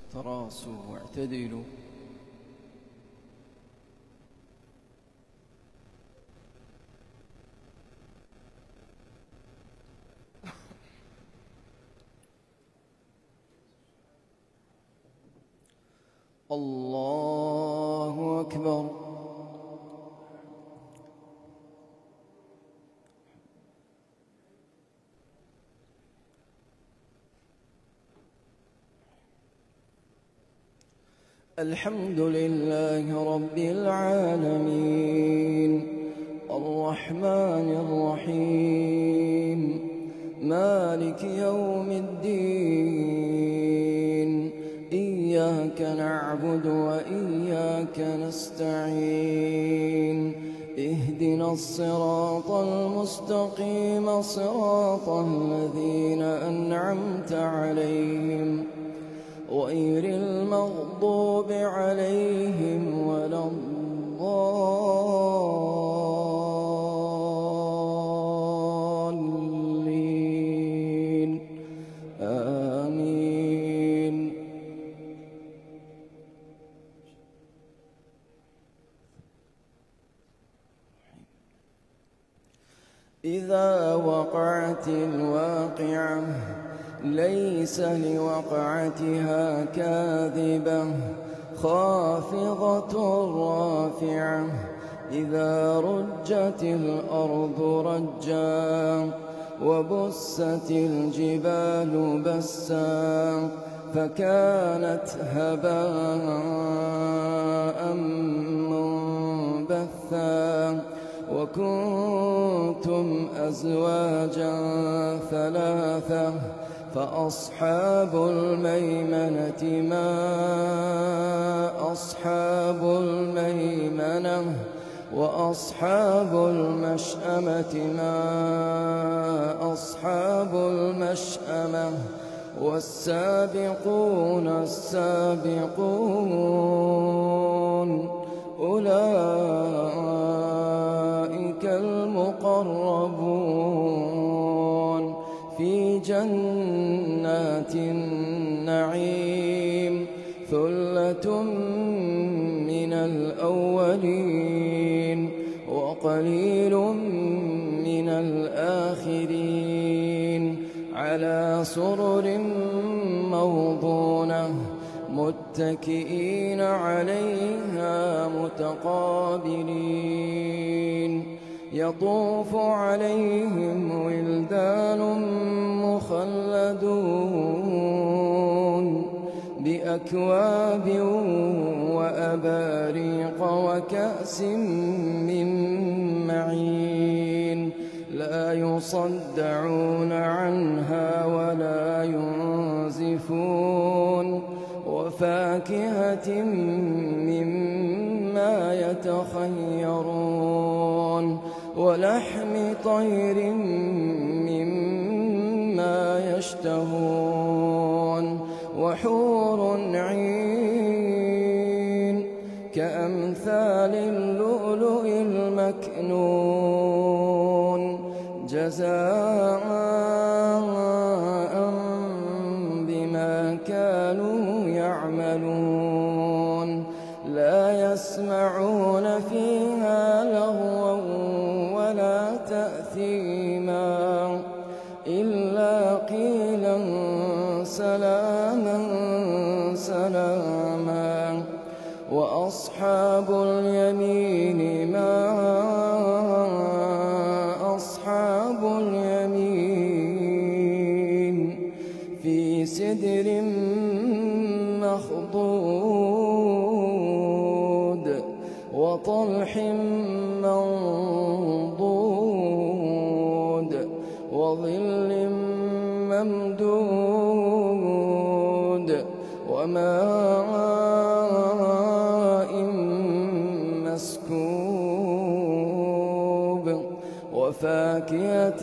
تراصوا واعتدلوا. الله أكبر. الحمد لله رب العالمين الرحمن الرحيم مالك يوم الدين إياك نعبد وإياك نستعين اهدنا الصراط المستقيم صراط الذين أنعمت عليهم غير المغضوب عليهم ولا الضالين آمين. إذا وقعت الواقعة ليس لوقعتها كاذبة خافضة رافعة إذا رجت الأرض رجا وبست الجبال بسا فكانت هباء منبثا وكنتم أزواجا ثلاثة فأصحاب الميمنة ما أصحاب الميمنة وأصحاب المشأمة ما أصحاب المشأمة والسابقون السابقون أولئك المقربون في جنات النعيم ثلة من الأولين وقليل من الآخرين على سرر موضونة متكئين عليها متقابلين يطوف عليهم ولدان مخلدون بأكواب وأباريق وكأس من معين لا يصدعون عنها ولا ينزفون وفاكهة مما يتخيرون ولحم طير مما يشتهون وحور عين كأمثال اللؤلؤ المكنون جزاء بما كانوا يعملون لا يسمعون فيها لغوا ولا تأثيما إلا قيلا سلاما سلاما وأصحاب اليمين ما أصحاب اليمين في سدر مخضود وطلح منضود وظل ممدود وماء مسكوب وفاكهة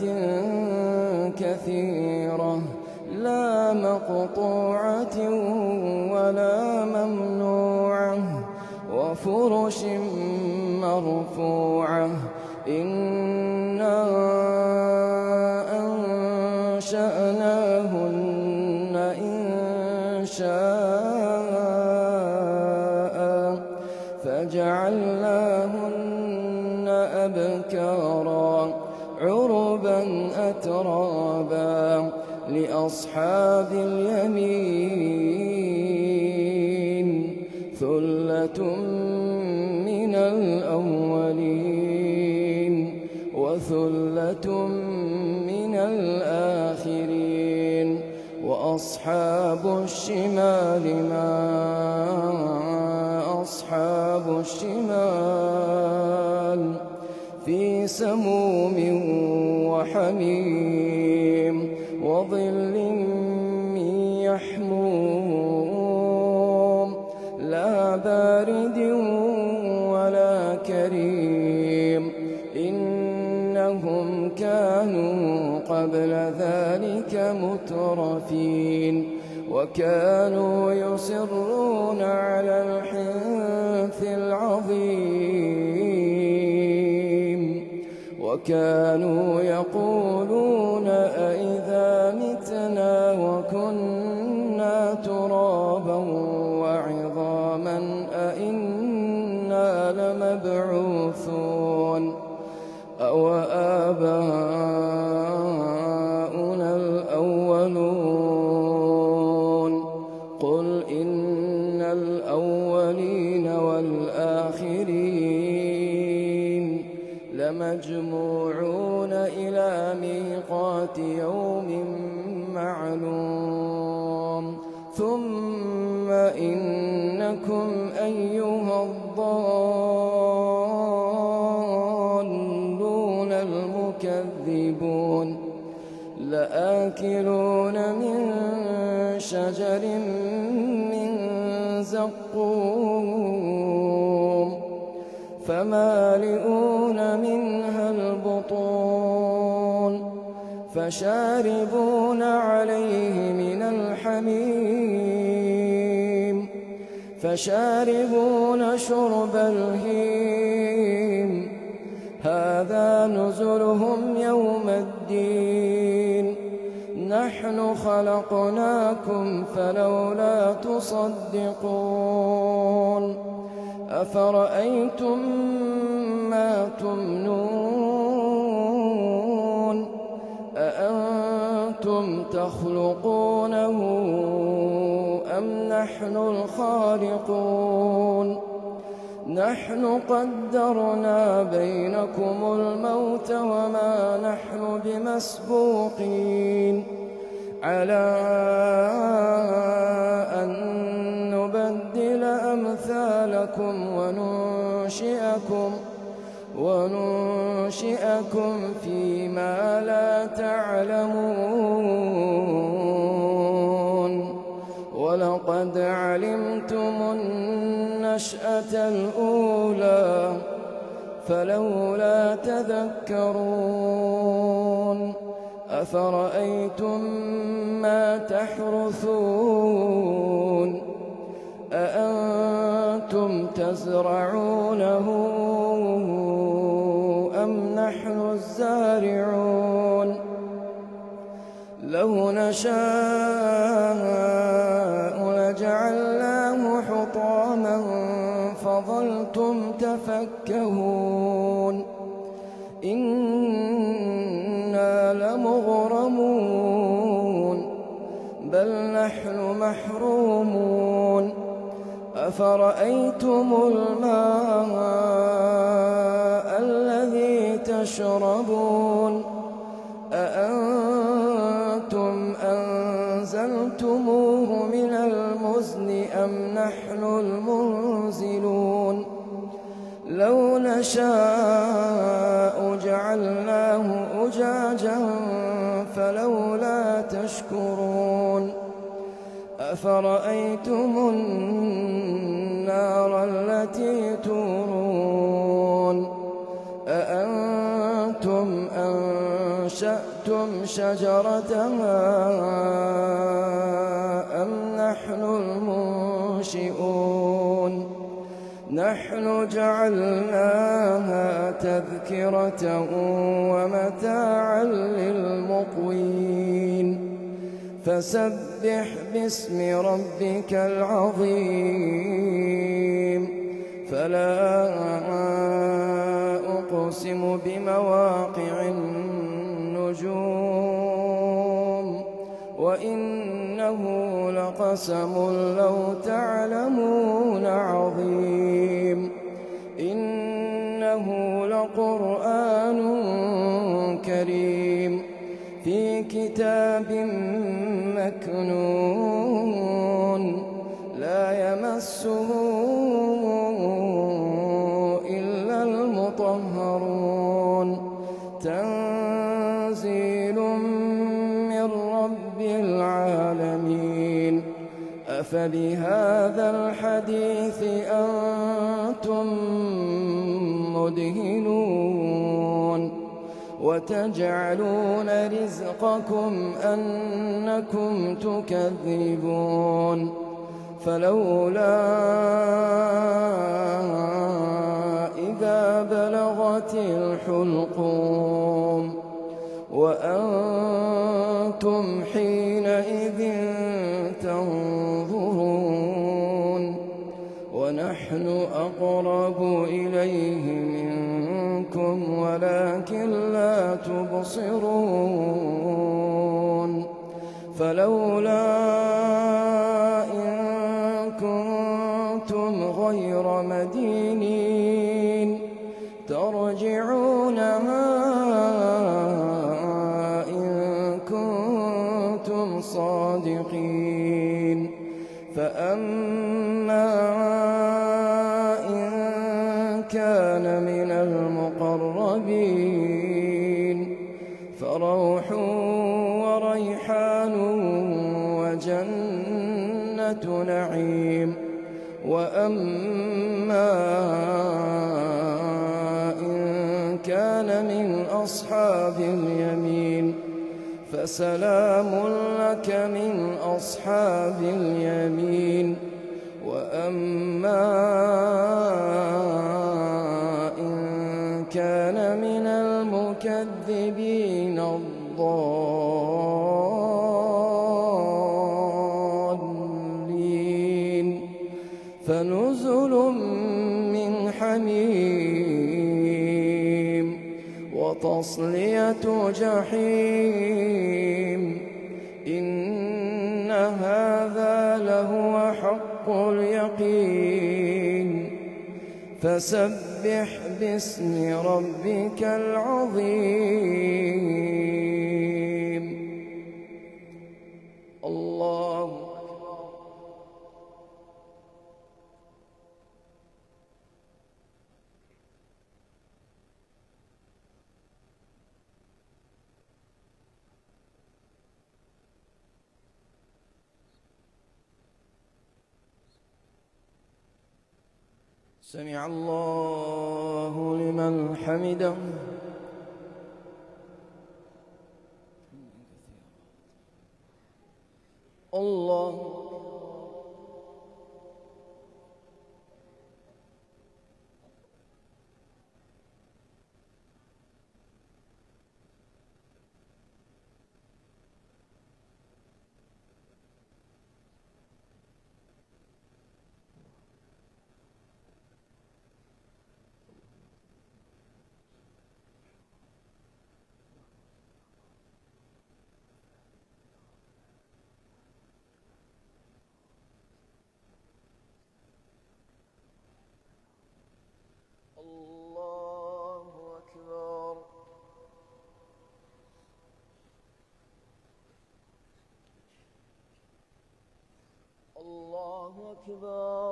كثيرة لا مقطوعة ولا ممنوعة وفرش مرفوعة إنا أنشأناهن إنشاء فجعلناهن أبكارا عربا أترابا لأصحاب اليمين ثلة من الأولين وثلة من الآخرين وأصحاب الشمال ما أصحاب الشمال في سموم وحميم وظل من يحموم لا بارد ولا كريم إنهم كانوا قبل ذلك مترفين وكانوا يصرون على الحنث العظيم وكانوا يقولون أئذا متنا وكنا ترابا وعظاما أئنا لمبعوثون أو آباؤنا الأولون قل إن الأولين والآخرين لمجموعون إلى ميقات يوم معلوم ثم إنكم أيها الضالون المكذبون لآكلون من شجر من زقوم فمالئون منها البطون فشاربون عليه من الحميم فشاربون شرب الهيم هذا نزلهم يوم الدين نحن خلقناكم فلولا تصدقون أفرأيتم ما تمنون أأنتم تخلقونه أم نحن الخالقون نحن قدرنا بينكم الموت وما نحن بمسبوقين على أن نبدل أمثالكم وننشئكم فيما لا تعلمون ولقد علمتم النشأة الأولى فلولا تذكرون أفرأيتم ما تحرثون أأنتم تزرعونه أم نحن الزارعون لو نشاء لجعلناه حطاما فظلتم تفكهون إنا لمغرمون بل نحن محرومون أفرأيتم الماء الذي تشربون أأنتم أنزلتموه من المزن أم نحن المنزلون لو نشاء جعلناه أجاجا فلولا تشكرون أفرأيتم النار التي تورون أأنتم أنشأتم شجرتها أم نحن المنشئون نحن جعلناها تذكرة ومتاعا للمقوين فسبح باسم ربك العظيم فلا أقسم بمواقع النجوم وإنه لقسم لو تعلمون عظيم إنه لقرآن كريم في كتاب مكنون لا يمسه إلا المطهرون تنزيل من رب العالمين أفبهذا الحديث أنتم مدهنون وتجعلون رزقكم أنكم تكذبون فلولا إذا بلغت الحلقوم وأنتم حينئذ تنظرون ونحن أقرب إليه منكم ولكن لا تبصرون فلولا إن كنتم غير مدينين ترجعونها إن كنتم صادقين فأما إن كان من المقربين فروح وريحان وجنة نعيم وأما إن كان من أصحاب اليمين فسلام لك من أصحاب اليمين وأما إن كان من المكذبين الضالين فنزل من حميم وتصلية جحيم إن هذا لهو حق اليقين فسبح باسم ربك العظيم الله سمع الله لمن حمده الله الله أكبر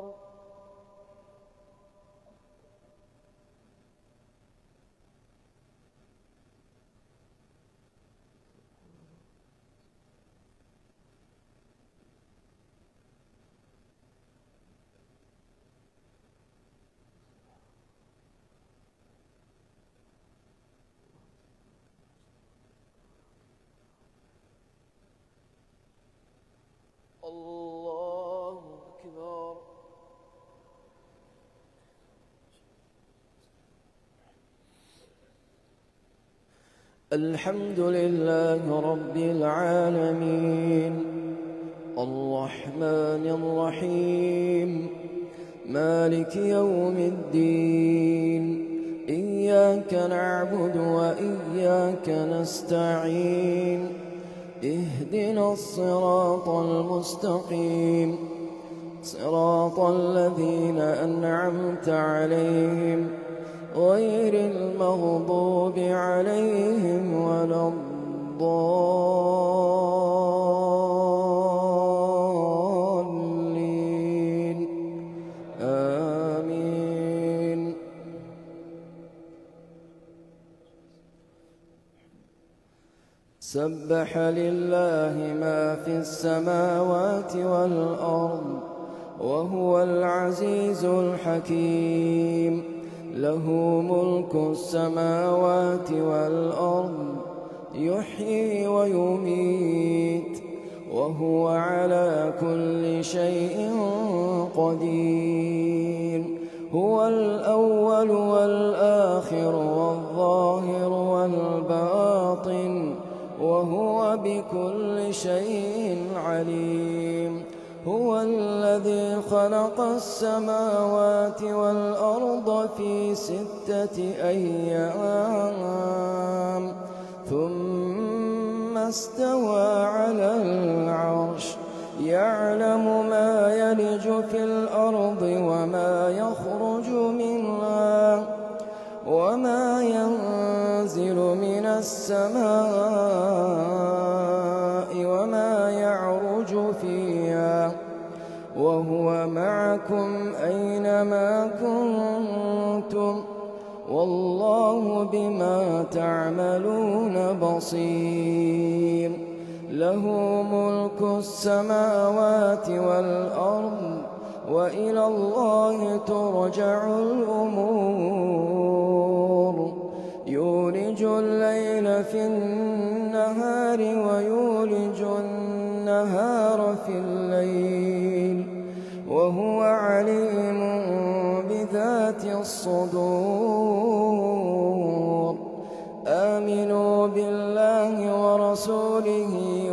الله أكبر الحمد لله رب العالمين الرحمن الرحيم مالك يوم الدين إياك نعبد وإياك نستعين اهدنا الصراط المستقيم صراط الذين أنعمت عليهم غير المغضوب عليهم ولا الضالين آمين. سبح لله ما في السماوات والأرض وهو العزيز الحكيم له ملك السماوات والأرض يحيي ويميت وهو على كل شيء قدير هو الأول والآخر والظاهر والباطن وهو بكل شيء عليم هو الذي خلق السماوات والأرض في 6 أيام ثم استوى على العرش يعلم ما يلج في الأرض وما يخرج منها وما ينزل من السماء وما يعرج فيها وهو معكم أينما كنتم والله بما تعملون بصير له ملك السماوات والأرض وإلى الله ترجع الأمور يولج الليل في النهار ويولج النهار في الليل وهو عليم بذات الصدور آمنوا بالله ورسوله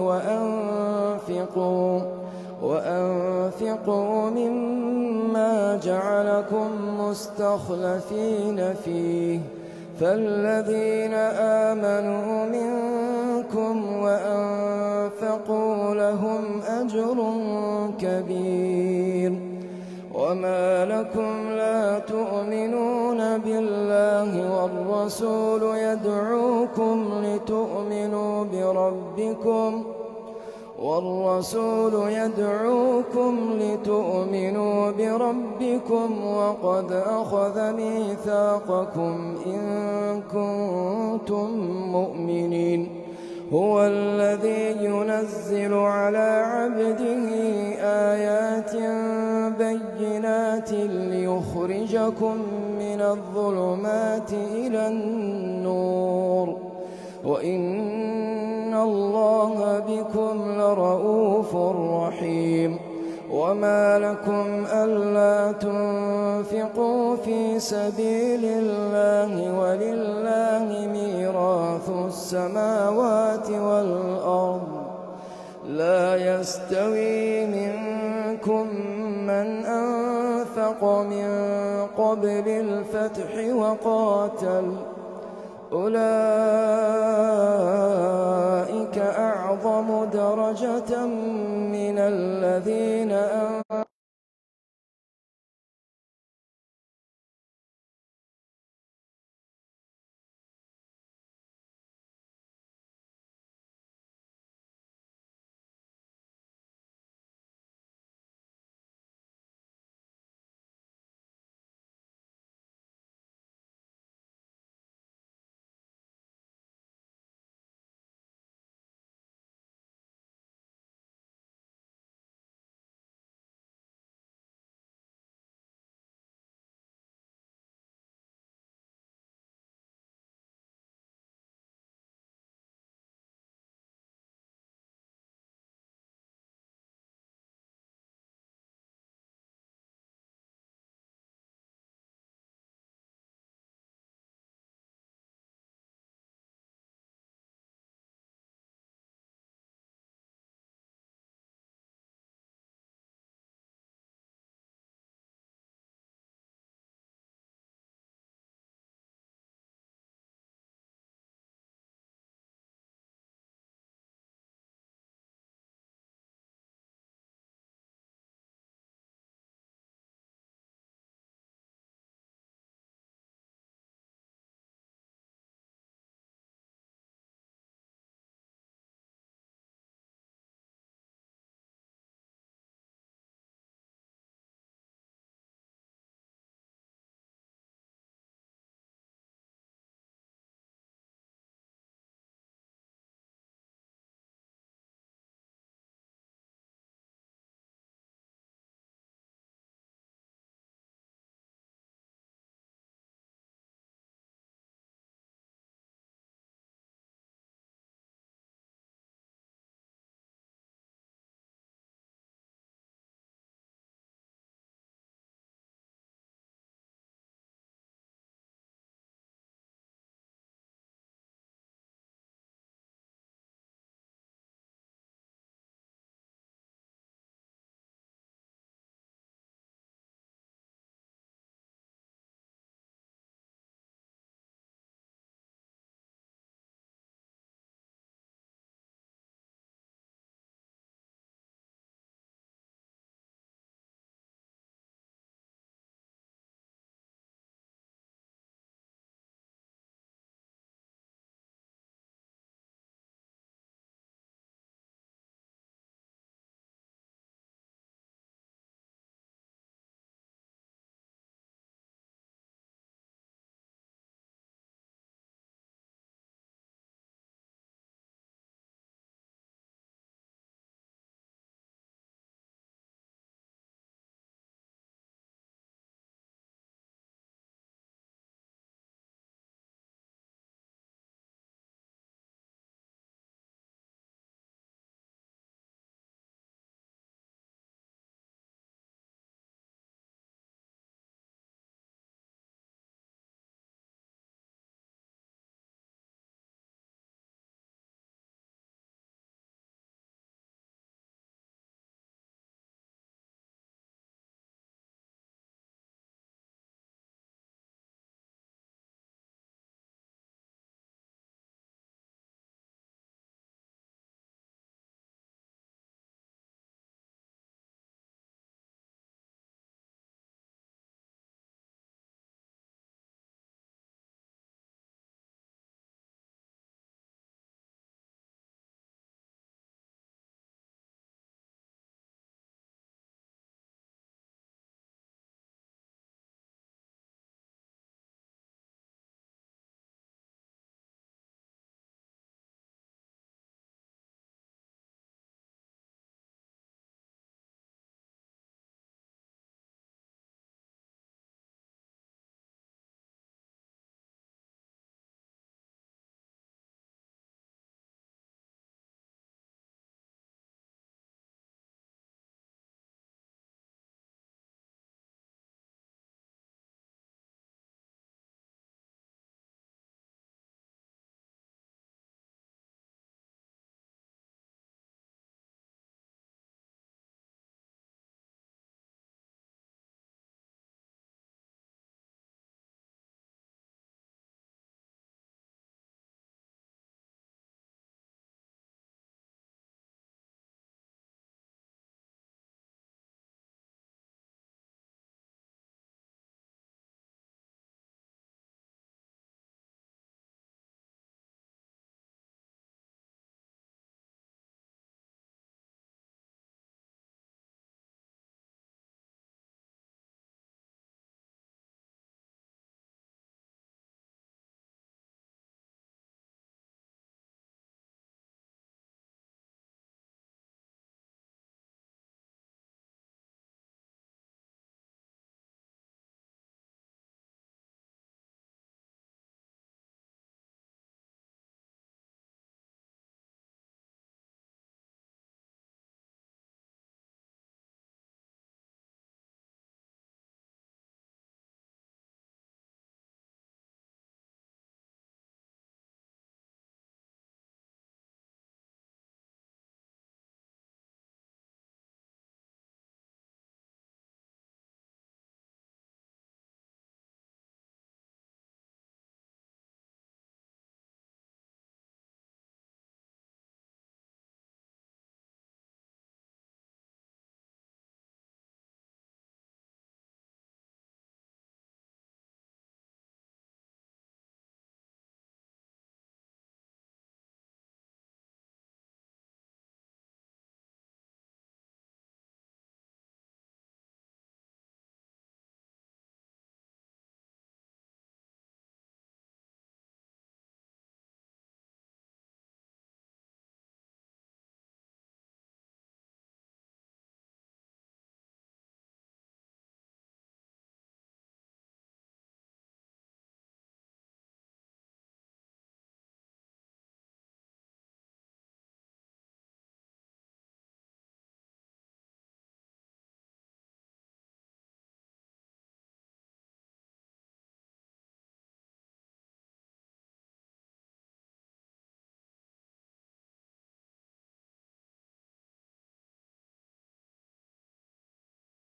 وأنفقوا مما جعلكم مستخلفين فيه فالذين آمنوا منكم وأنفقوا لهم أجر كبير وما لكم لا تؤمنون بالله والرسول يدعوكم لتؤمنوا بربكم وقد أخذ ميثاقكم إن كنتم مؤمنين هو الذي ينزل على عبده آيات بينات ليخرجكم من الظلمات إلى النور وإن الله بكم لرءوف رحيم وما لكم ألا تنفقوا في سبيل الله ولله ميراث السماوات والأرض لا يستوي منكم من أنفق من قبل الفتح وقاتل أولئك أعظم درجة من الذين